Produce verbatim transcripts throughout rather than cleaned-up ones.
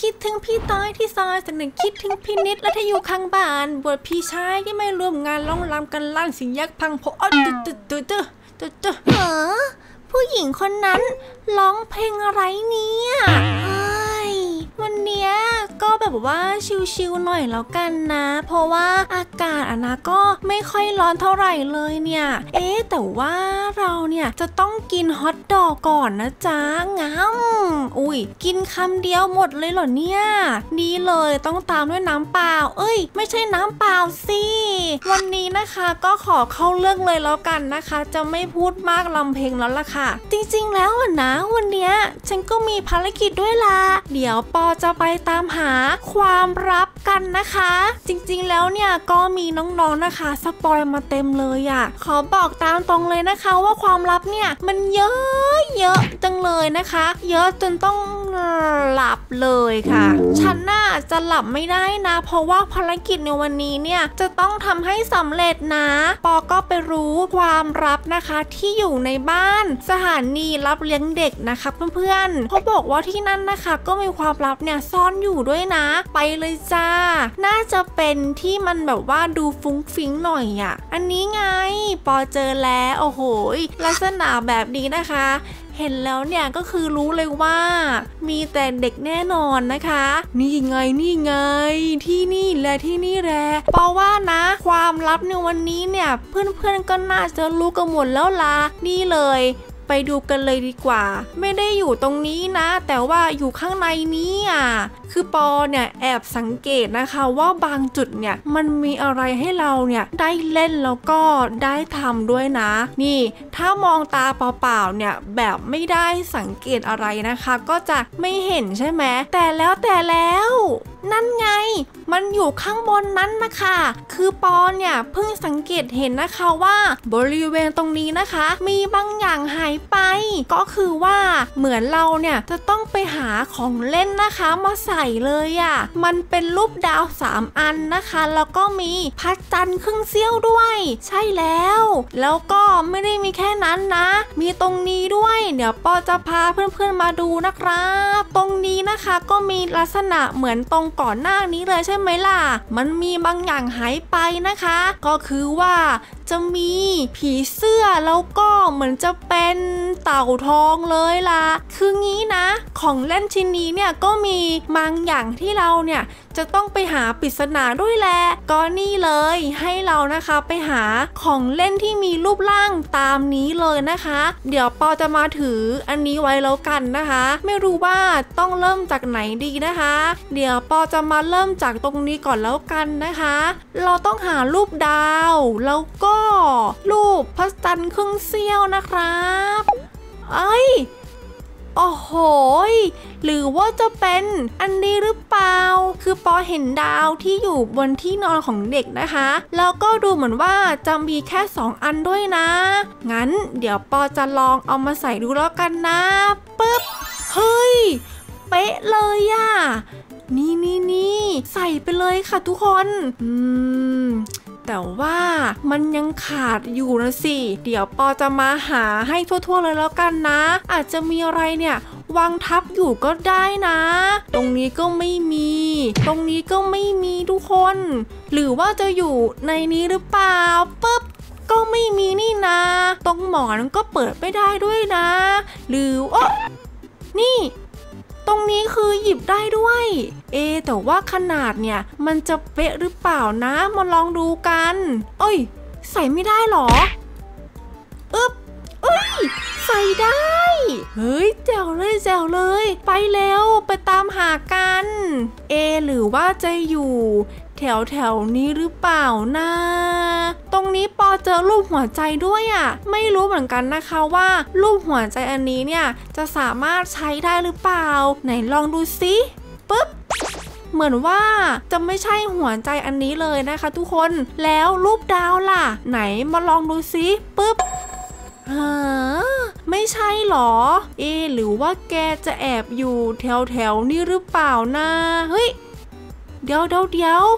คิดถึงพี่ต้อยที่ซอยสักหนึ่งคิดถึงพี่นิดและถ้าอยู่ข้างบ้านบวชพี่ชายที่ไม่ร่วมงานร้องรำกันลั่นเสียงยักษ์พังโผล่ตึ๊ดตึ๊ดตึ๊ดตึ๊ดตึ๊ดตึ๊ดเออผู้หญิงคนนั้นร้องเพลงอะไรเนี่ยวันเนี้ยก็แบบว่าชิลๆหน่อยแล้วกันนะเพราะว่าอากาศอะนะก็ไม่ค่อยร้อนเท่าไหร่เลยเนี่ยเอ๊ะแต่ว่าเราเนี่ยจะต้องกินฮอทดอกก่อนนะจ๊ะงั้มอุ้ยกินคำเดียวหมดเลยเหรอเนี่ยดีเลยต้องตามด้วยน้ำเปล่าเอ้ยไม่ใช่น้ำเปล่าสิวันนี้นะคะก็ขอเข้าเรื่องเลยแล้วกันนะคะจะไม่พูดมากลำเพลงแล้วล่ะค่ะจริงๆแล้วนะวันเนี้ยฉันก็มีภารกิจด้วยล่ะเดี๋ยวปอจะไปตามหาความลับกันนะคะจริงๆแล้วเนี่ยก็มีน้องๆนะคะสปอยมาเต็มเลยอ่ะขอบอกตามตรงเลยนะคะว่าความลับเนี่ยมันเยอะเยอะจังเลยนะคะเยอะจนต้องหลับเลยค่ะฉันน่าจะหลับไม่ได้นะเพราะว่าภารกิจในวันนี้เนี่ยจะต้องทำให้สำเร็จนะปอก็ไปรู้ความลับนะคะที่อยู่ในบ้านสถานีรับเลี้ยงเด็กนะคะเพื่อนๆเขาบอกว่าที่นั่นนะคะก็มีความลับเนี่ยซ่อนอยู่ด้วยนะไปเลยจ้าน่าจะเป็นที่มันแบบว่าดูฟุ้งฟิ้งหน่อยอ่ะอันนี้ไงปอเจอแล้วโอ้โหลักษณะแบบนี้นะคะเห็นแล้วเนี่ยก็คือรู้เลยว่ามีแต่เด็กแน่นอนนะคะนี่ไงนี่ไงที่นี่แหละที่นี่แหละเพราะว่านะความลับในวันนี้เนี่ยเพื่อนๆก็น่าจะรู้กันหมดแล้วล่ะนี่เลยไปดูกันเลยดีกว่าไม่ได้อยู่ตรงนี้นะแต่ว่าอยู่ข้างในนี้อ่ะคือปอเนี่ยแอบสังเกตนะคะว่าบางจุดเนี่ยมันมีอะไรให้เราเนี่ยได้เล่นแล้วก็ได้ทำด้วยนะนี่ถ้ามองตาเปล่าๆเนี่ยแบบไม่ได้สังเกตอะไรนะคะก็จะไม่เห็นใช่ไหมแต่แล้วแต่แล้วนั่นไงมันอยู่ข้างบนนั้นนะคะคือปอเนี่ยเพิ่งสังเกตเห็นนะคะว่าบริเวณตรงนี้นะคะมีบางอย่างหายไปก็คือว่าเหมือนเราเนี่ยจะต้องไปหาของเล่นนะคะมาใส่เลยอ่ะมันเป็นรูปดาวสามอันนะคะแล้วก็มีพระจันทร์ครึ่งเสี้ยวด้วยใช่แล้วแล้วก็ไม่ได้มีแค่นั้นนะมีตรงนี้ด้วยเดี๋ยวปอจะพาเพื่อนๆมาดูนะครับตรงนี้นะคะก็มีลักษณะเหมือนตรงก่อนหน้านี้เลยใช่ไหมล่ะมันมีบางอย่างหายไปนะคะก็คือว่าจะมีผีเสื้อแล้วก็เหมือนจะเป็นเต่าทองเลยล่ะคืองี้นะของเล่นชิ้นนี้เนี่ยก็มีบางอย่างที่เราเนี่ยจะต้องไปหาปริศนาด้วยแหละก็นี่เลยให้เรานะคะไปหาของเล่นที่มีรูปร่างตามนี้เลยนะคะเดี๋ยวปอจะมาถืออันนี้ไว้แล้วกันนะคะไม่รู้ว่าต้องเริ่มจากไหนดีนะคะเดี๋ยวปอจะมาเริ่มจากตรงนี้ก่อนแล้วกันนะคะเราต้องหารูปดาวแล้วก็รูปพระจันทร์ครึ่งเสี้ยวนะครับเอ้ยโอ้โหหรือว่าจะเป็นอันนี้หรือเปล่าคือปอเห็นดาวที่อยู่บนที่นอนของเด็กนะคะแล้วก็ดูเหมือนว่าจะมีแค่สองอันด้วยนะงั้นเดี๋ยวปอจะลองเอามาใส่ดูแล้วกันนะปึ๊บเฮ้ยเป๊ะเลยอะนี่นี่นี่ใส่ไปเลยค่ะทุกคนอืมแต่ว่ามันยังขาดอยู่นะสิเดี๋ยวปอจะมาหาให้ทั่วๆเลยแล้วกันนะอาจจะมีอะไรเนี่ยวางทับอยู่ก็ได้นะตรงนี้ก็ไม่มีตรงนี้ก็ไม่มีทุกคนหรือว่าจะอยู่ในนี้หรือเปล่าปึ๊บก็ไม่มีนี่นะตรงหมอนก็เปิดไม่ได้ด้วยนะหรือว่านี่ตรงนี้คือหยิบได้ด้วยเอแต่ว่าขนาดเนี่ยมันจะเป๊ะหรือเปล่านะมาลองดูกันเอ้ยใส่ไม่ได้หรออึ๊บเอ้ยใส่ได้เฮ้ยแจ๋วเลยแจ๋วเลยไปเร็วไปตามหากันเอหรือว่าจะอยู่แถวแถวนี้หรือเปล่านะตรงนี้ปอเจอรูปหัวใจด้วยอ่ะไม่รู้เหมือนกันนะคะว่ารูปหัวใจอันนี้เนี่ยจะสามารถใช้ได้หรือเปล่าไหนลองดูสิปึ๊บเหมือนว่าจะไม่ใช่หัวใจอันนี้เลยนะคะทุกคนแล้วรูปดาวล่ะไหนมาลองดูสิปึ๊บฮะไม่ใช่หรอเอหรือว่าแกจะแอบอยู่แถวแถวนี้หรือเปล่านะเฮ้ยเดี๋ยวเดี๋ยวเดี๋ยว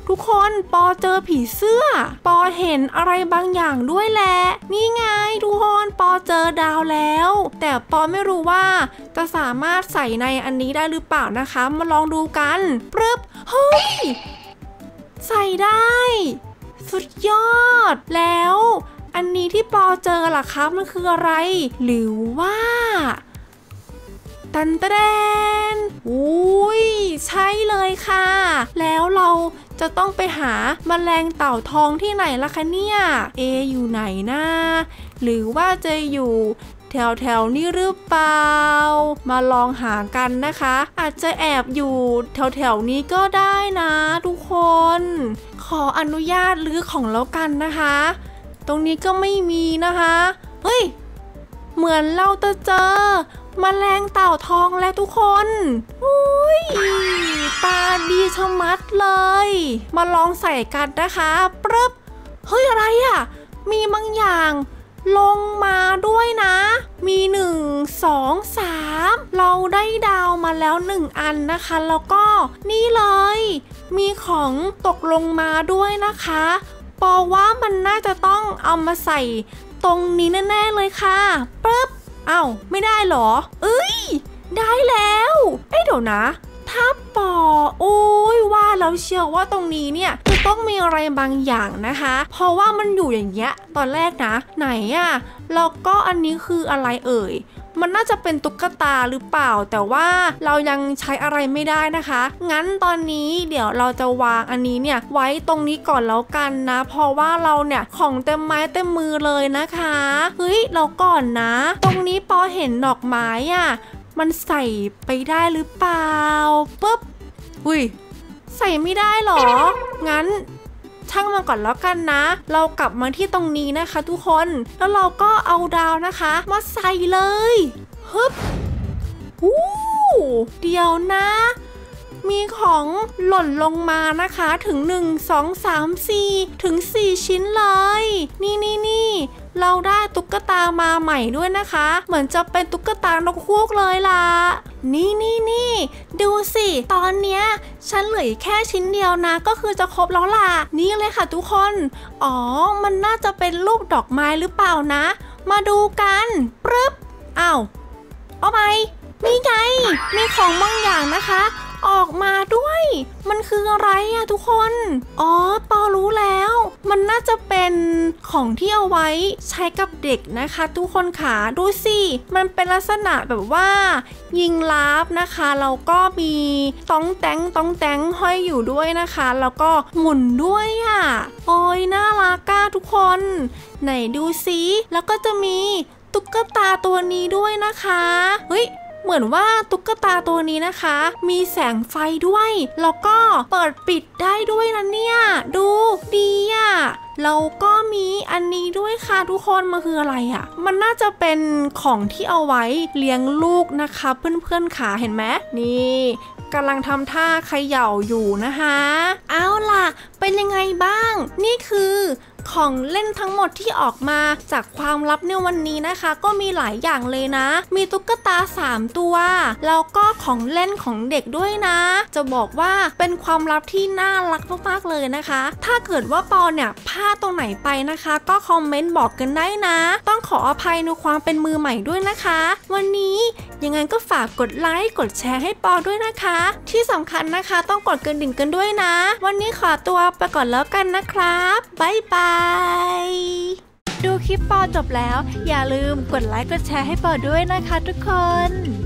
ทุกคนปอเจอผีเสื้อปอเห็นอะไรบางอย่างด้วยแหละนี่ไงทุกคนปอเจอดาวแล้วแต่ปอไม่รู้ว่าจะสามารถใส่ในอันนี้ได้หรือเปล่านะคะมาลองดูกันปึ๊บเฮ้ยใส่ได้สุดยอดแล้วอันนี้ที่ปอเจอล่ะครับมันคืออะไรหรือว่าตันเตนอุ้ยใช่เลยค่ะแล้วเราจะต้องไปหาแมลงเต่าทองที่ไหนล่ะคะเนี่ยเออยู่ไหนนะหรือว่าจะอยู่แถวแถวนี้หรือเปล่ามาลองหากันนะคะอาจจะแอบอยู่แถวแถวนี้ก็ได้นะทุกคนขออนุญาตลื้อของแล้วกันนะคะตรงนี้ก็ไม่มีนะคะเฮ้ยเหมือนเราจะเจอแมลงเต่าทองแล้วทุกคนอุ้ยตาดีชะมัดเลยมาลองใส่กันนะคะปึ๊บเฮ้ยอะไรอ่ะมีบางอย่างลงมาด้วยนะมีหนึ่ง สอง สามเราได้ดาวมาแล้วหนึ่งอันนะคะแล้วก็นี่เลยมีของตกลงมาด้วยนะคะปอว่ามันน่าจะต้องเอามาใส่ตรงนี้แน่ๆเลยค่ะปึ๊บอ้าวไม่ได้หรอเอ้ยได้แล้วเอ้ยเดี๋ยวนะถ้าปอโอ้ยว่าแล้วเชื่อว่าตรงนี้เนี่ยจะต้องมีอะไรบางอย่างนะคะเพราะว่ามันอยู่อย่างเงี้ยตอนแรกนะไหนอะแล้วก็อันนี้คืออะไรเอ่ยมันน่าจะเป็นตุ๊กตาหรือเปล่าแต่ว่าเรายังใช้อะไรไม่ได้นะคะงั้นตอนนี้เดี๋ยวเราจะวางอันนี้เนี่ยไว้ตรงนี้ก่อนแล้วกันนะเพราะว่าเราเนี่ยของเต็มไม้เต็มมือเลยนะคะเฮ้ยเราก่อนนะตรงนี้ปอเห็นดอกไม้อ่ะมันใส่ไปได้หรือเปล่าปึ๊บอุ้ยใส่ไม่ได้หรองั้นช่างมาก่อนแล้วกันนะเรากลับมาที่ตรงนี้นะคะทุกคนแล้วเราก็เอาดาวนะคะมาใส่เลยฮึบวู้เดี๋ยวนะมีของหล่นลงมานะคะถึงหนึ่ง สอง สาม สี่ถึงสี่ชิ้นเลยนี่นี่นี่เราได้ตุ๊กตามาใหม่ด้วยนะคะเหมือนจะเป็นตุ๊กตานกฮูกเลยล่ะนี่นี่นี่ดูสิตอนเนี้ยฉันเหลือแค่ชิ้นเดียวนะก็คือจะครบแล้วล่ะนี่เลยค่ะทุกคนอ๋อมันน่าจะเป็นรูปดอกไม้หรือเปล่านะมาดูกันปึ๊บอ้าวเอาไปนี่ไงมีของบางอย่างนะคะออกมาด้วยมันคืออะไรอะทุกคนอ๋อปอรู้แล้วมันน่าจะเป็นของที่เอาไว้ใช้กับเด็กนะคะทุกคนขาดูสิมันเป็นลักษณะแบบว่ายิงลับนะคะแล้วก็มีต้องแตงต้องแตงห้อยอยู่ด้วยนะคะแล้วก็หมุนด้วยอะโอ้ยน่ารักอะทุกคนไหนดูสิแล้วก็จะมีตุ๊กตาตัวนี้ด้วยนะคะเฮ้ยเหมือนว่าตุ๊กตาตัวนี้นะคะมีแสงไฟด้วยแล้วก็เปิดปิดได้ด้วยนะเนี่ยดูดีอ่ะแล้วก็มีอันนี้ด้วยค่ะทุกคนมันคืออะไรอ่ะมันน่าจะเป็นของที่เอาไว้เลี้ยงลูกนะคะเพื่อนๆขาเห็นไหมนี่กำลังทำท่าเขย่าอยู่นะคะเอาล่ะเป็นยังไงบ้างนี่คือของเล่นทั้งหมดที่ออกมาจากความลับในวันนี้นะคะก็มีหลายอย่างเลยนะมีตุ๊กตาสามตัวแล้วก็ของเล่นของเด็กด้วยนะจะบอกว่าเป็นความลับที่น่ารักมากๆเลยนะคะถ้าเกิดว่าปอเนี่ยพลาดตรงไหนไปนะคะก็คอมเมนต์บอกกันได้นะต้องขออภัยในความเป็นมือใหม่ด้วยนะคะวันนี้ยังไงก็ฝากกดไลค์กดแชร์ให้ปอด้วยนะคะที่สำคัญนะคะต้องกดกระดิ่งกันด้วยนะวันนี้ขอตัวไปก่อนแล้วกันนะครับบ๊ายบายดูคลิปปอจบแล้วอย่าลืมกดไลค์กดแชร์ให้ปอด้วยนะคะทุกคน